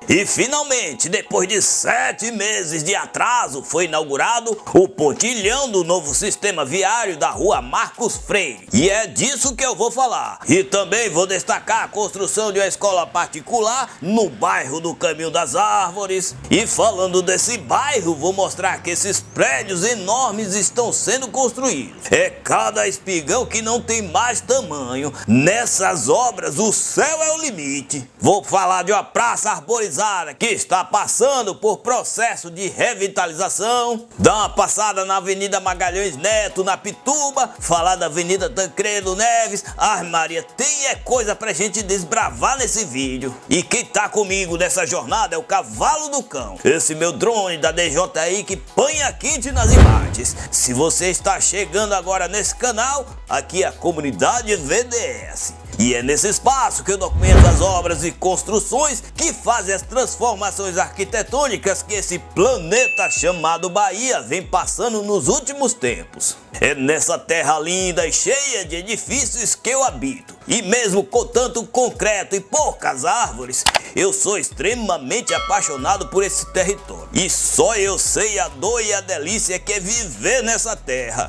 E finalmente, depois de 7 meses de atraso, foi inaugurado o pontilhão do novo sistema viário da rua Marcos Freire. E é disso que eu vou falar. E também vou destacar a construção de uma escola particular no bairro do Caminho das Árvores. E falando desse bairro, vou mostrar que esses prédios enormes estão sendo construídos. É cada espigão que não tem mais tamanho. Nessas obras, o céu é o limite. Vou falar de uma praça arborizada que está passando por processo de revitalização. Dá uma passada na Avenida Magalhães Neto, na Pituba, falar da Avenida Tancredo Neves. Ai Maria, tem coisa pra gente desbravar nesse vídeo. E quem tá comigo nessa jornada é o Cavalo do Cão, esse meu drone da DJI que panha quente nas imagens. Se você está chegando agora nesse canal, aqui é a comunidade VDS. E é nesse espaço que eu documento as obras e construções que fazem as transformações arquitetônicas que esse planeta chamado Bahia vem passando nos últimos tempos. É nessa terra linda e cheia de edifícios que eu habito. E mesmo com tanto concreto e poucas árvores, eu sou extremamente apaixonado por esse território. E só eu sei a dor e a delícia que é viver nessa terra.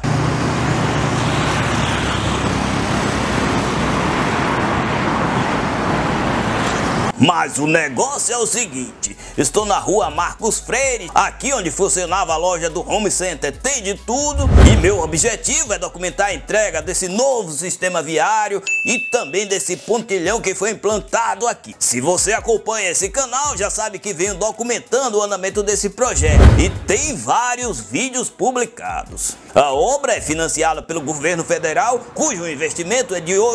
Mas o negócio é o seguinte, estou na rua Marcos Freire, aqui onde funcionava a loja do Home Center, tem de tudo. E meu objetivo é documentar a entrega desse novo sistema viário e também desse pontilhão que foi implantado aqui. Se você acompanha esse canal, já sabe que venho documentando o andamento desse projeto e tem vários vídeos publicados. A obra é financiada pelo governo federal, cujo investimento é de R$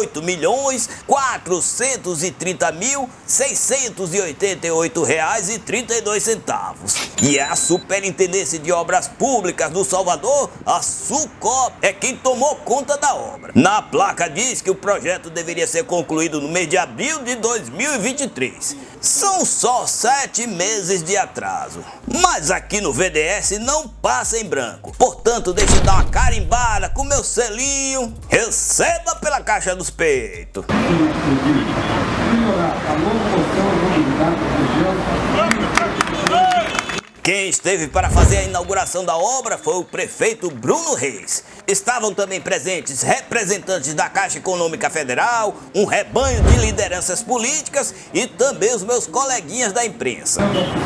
8.430.688,32. E a Superintendência de Obras Públicas do Salvador, a SUCOP, é quem tomou conta da obra. Na placa diz que o projeto deveria ser concluído no mês de abril de 2023. São só 7 meses de atraso. Mas aqui no VDS não passa em branco. Portanto, deixa eu dar uma carimbada com meu selinho. Receba pela caixa dos peitos. Quem esteve para fazer a inauguração da obra foi o prefeito Bruno Reis. Estavam também presentes representantes da Caixa Econômica Federal, um rebanho de lideranças políticas e também os meus coleguinhas da imprensa.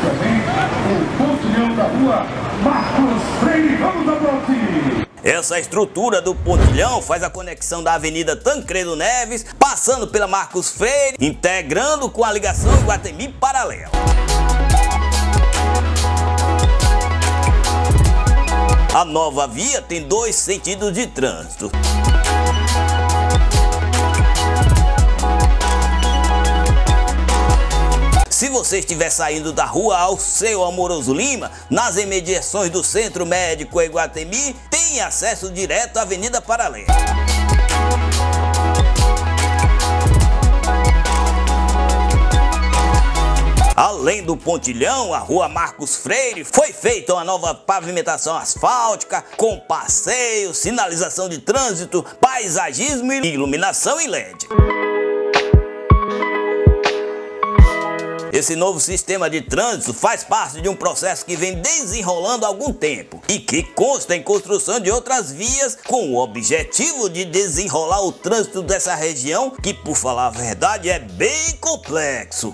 Essa estrutura do pontilhão faz a conexão da Avenida Tancredo Neves, passando pela Marcos Freire, integrando com a ligação Iguatemi Paralela. A nova via tem 2 sentidos de trânsito. Se você estiver saindo da rua Alceu Amoroso Lima, nas imediações do Centro Médico Iguatemi, tem acesso direto à Avenida Paralela. Além do pontilhão, a rua Marcos Freire foi feita uma nova pavimentação asfáltica, com passeio, sinalização de trânsito, paisagismo e iluminação em LED. Esse novo sistema de trânsito faz parte de um processo que vem desenrolando há algum tempo e que consta em construção de outras vias com o objetivo de desenrolar o trânsito dessa região, que, por falar a verdade, é bem complexo.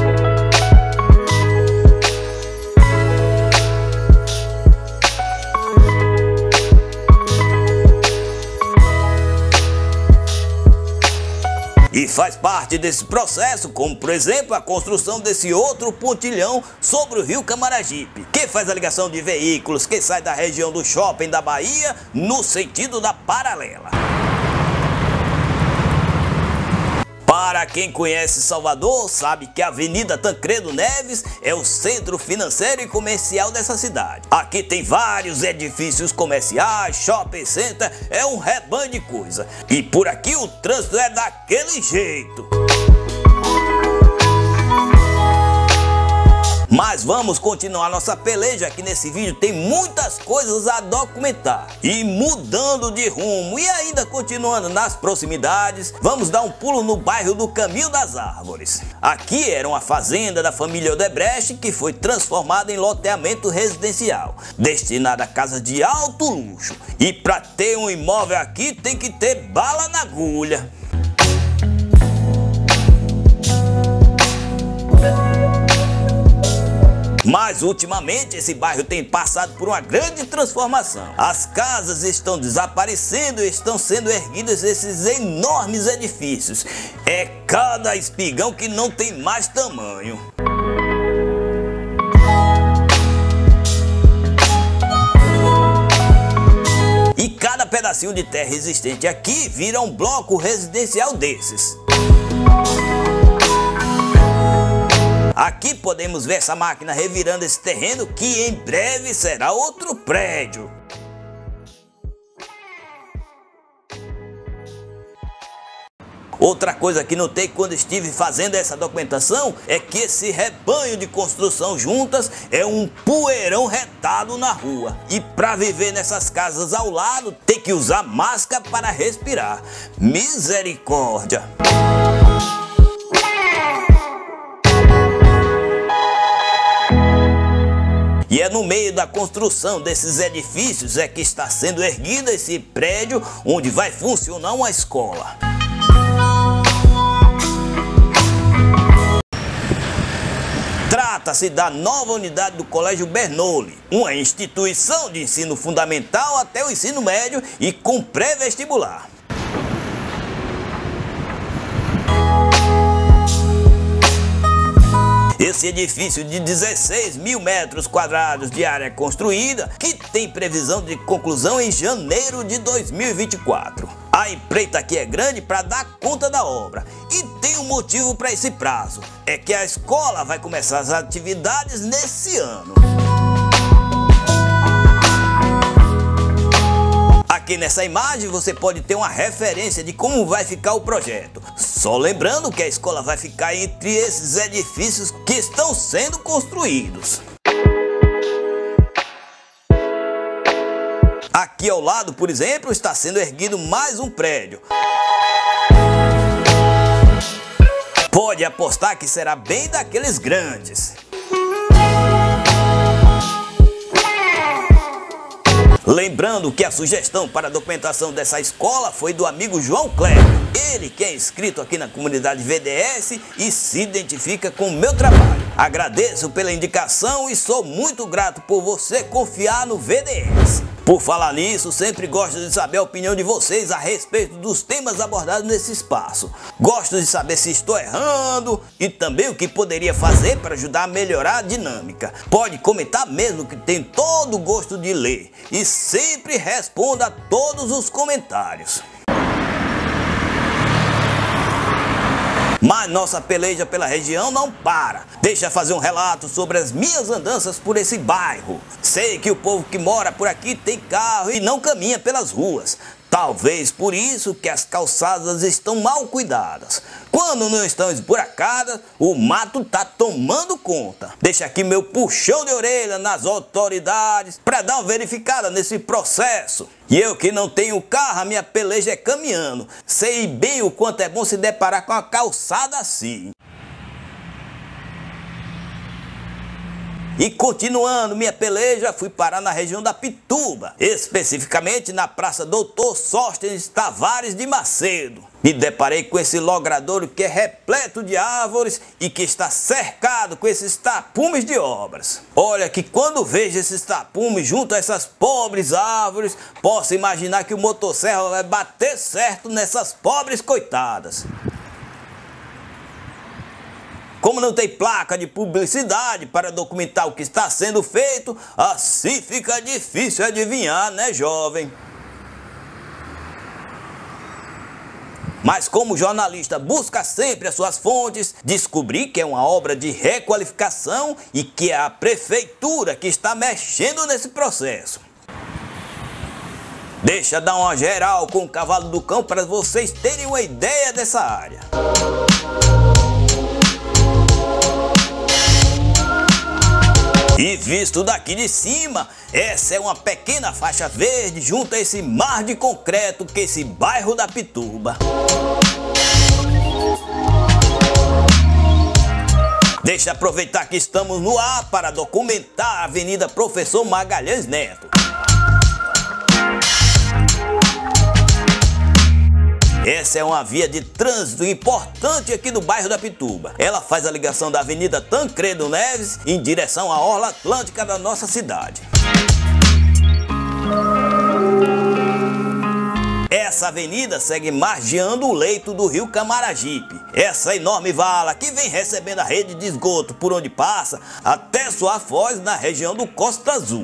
E faz parte desse processo, como por exemplo a construção desse outro pontilhão sobre o rio Camaragipe, que faz a ligação de veículos que saem da região do shopping da Bahia no sentido da Paralela. Para quem conhece Salvador, sabe que a Avenida Tancredo Neves é o centro financeiro e comercial dessa cidade. Aqui tem vários edifícios comerciais, shopping center, é um rebanho de coisa. E por aqui o trânsito é daquele jeito. Mas vamos continuar nossa peleja, que nesse vídeo tem muitas coisas a documentar. E mudando de rumo e ainda continuando nas proximidades, vamos dar um pulo no bairro do Caminho das Árvores. Aqui era uma fazenda da família Odebrecht que foi transformada em loteamento residencial, destinada a casas de alto luxo. E para ter um imóvel aqui tem que ter bala na agulha. Mas ultimamente esse bairro tem passado por uma grande transformação. As casas estão desaparecendo e estão sendo erguidos esses enormes edifícios. É cada espigão que não tem mais tamanho. E cada pedacinho de terra existente aqui vira um bloco residencial desses. Aqui podemos ver essa máquina revirando esse terreno, que em breve será outro prédio. Outra coisa que notei quando estive fazendo essa documentação é que esse rebanho de construção juntas é um poeirão retado na rua. E para viver nessas casas ao lado tem que usar máscara para respirar. Misericórdia! E é no meio da construção desses edifícios é que está sendo erguido esse prédio onde vai funcionar uma escola. Trata-se da nova unidade do Colégio Bernoulli, uma instituição de ensino fundamental até o ensino médio e com pré-vestibular. Esse edifício de 16 mil metros quadrados de área construída, que tem previsão de conclusão em janeiro de 2024. A empreita aqui é grande para dar conta da obra e tem um motivo para esse prazo, é que a escola vai começar as atividades nesse ano. Aqui nessa imagem você pode ter uma referência de como vai ficar o projeto. Só lembrando que a escola vai ficar entre esses edifícios que estão sendo construídos. Aqui ao lado, por exemplo, está sendo erguido mais um prédio. Pode apostar que será bem daqueles grandes. Lembrando que a sugestão para a documentação dessa escola foi do amigo João Kleber. Ele que é inscrito aqui na comunidade VDS e se identifica com o meu trabalho. Agradeço pela indicação e sou muito grato por você confiar no VDS. Por falar nisso, sempre gosto de saber a opinião de vocês a respeito dos temas abordados nesse espaço. Gosto de saber se estou errando e também o que poderia fazer para ajudar a melhorar a dinâmica. Pode comentar mesmo, que tem todo o gosto de ler e sempre respondo a todos os comentários. Mas nossa peleja pela região não para. Deixa eu fazer um relato sobre as minhas andanças por esse bairro. Sei que o povo que mora por aqui tem carro e não caminha pelas ruas. Talvez por isso que as calçadas estão mal cuidadas. Quando não estão esburacadas, o mato tá tomando conta. Deixa aqui meu puxão de orelha nas autoridades para dar uma verificada nesse processo. E eu que não tenho carro, a minha peleja é caminhando. Sei bem o quanto é bom se deparar com uma calçada assim. E continuando minha peleja, fui parar na região da Pituba, especificamente na Praça Doutor Sóstenes Tavares de Macedo. Me deparei com esse logradouro que é repleto de árvores e que está cercado com esses tapumes de obras. Olha que quando vejo esses tapumes junto a essas pobres árvores, posso imaginar que o motosserra vai bater certo nessas pobres coitadas. Como não tem placa de publicidade para documentar o que está sendo feito, assim fica difícil adivinhar, né, jovem? Mas como jornalista busca sempre as suas fontes, descobri que é uma obra de requalificação e que é a prefeitura que está mexendo nesse processo. Deixa eu dar uma geral com o cavalo do cão para vocês terem uma ideia dessa área. E visto daqui de cima, essa é uma pequena faixa verde junto a esse mar de concreto que é esse bairro da Pituba. Deixa eu aproveitar que estamos no ar para documentar a Avenida Professor Magalhães Neto. Essa é uma via de trânsito importante aqui do bairro da Pituba. Ela faz a ligação da Avenida Tancredo Neves em direção à orla atlântica da nossa cidade. Essa avenida segue margeando o leito do rio Camaragipe. Essa enorme vala que vem recebendo a rede de esgoto por onde passa até sua foz na região do Costa Azul.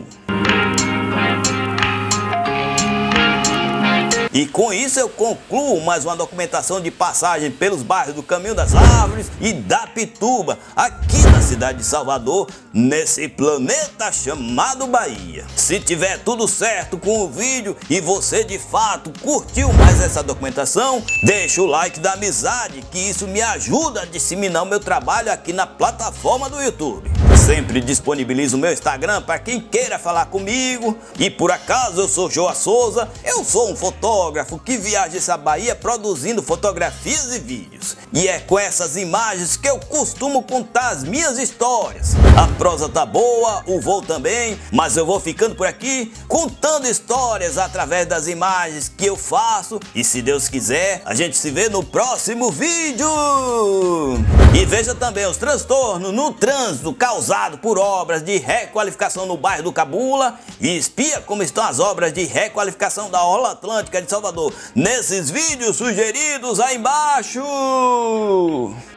E com isso eu concluo mais uma documentação de passagem pelos bairros do Caminho das Árvores e da Pituba, aqui na cidade de Salvador, nesse planeta chamado Bahia. Se tiver tudo certo com o vídeo e você de fato curtiu mais essa documentação, deixa o like da amizade, que isso me ajuda a disseminar o meu trabalho aqui na plataforma do YouTube. Sempre disponibilizo o meu Instagram para quem queira falar comigo. E por acaso eu sou Joa Souza, eu sou um fotógrafo que viaja essa Bahia produzindo fotografias e vídeos. E é com essas imagens que eu costumo contar as minhas histórias. A prosa tá boa, o voo também, mas eu vou ficando por aqui contando histórias através das imagens que eu faço. E se Deus quiser, a gente se vê no próximo vídeo. E veja também os transtornos no trânsito causados por obras de requalificação no bairro do Cabula e espia como estão as obras de requalificação da orla atlântica de Salvador nesses vídeos sugeridos aí embaixo.